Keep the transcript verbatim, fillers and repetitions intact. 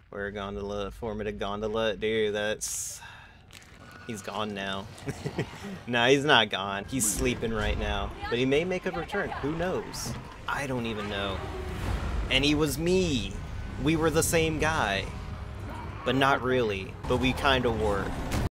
Where Gondola, form a Gondola, dude, that's... He's gone now. Nah, he's not gone. He's sleeping right now. But he may make a return. Who knows? I don't even know. And he was me. We were the same guy. But not really. But we kind of were.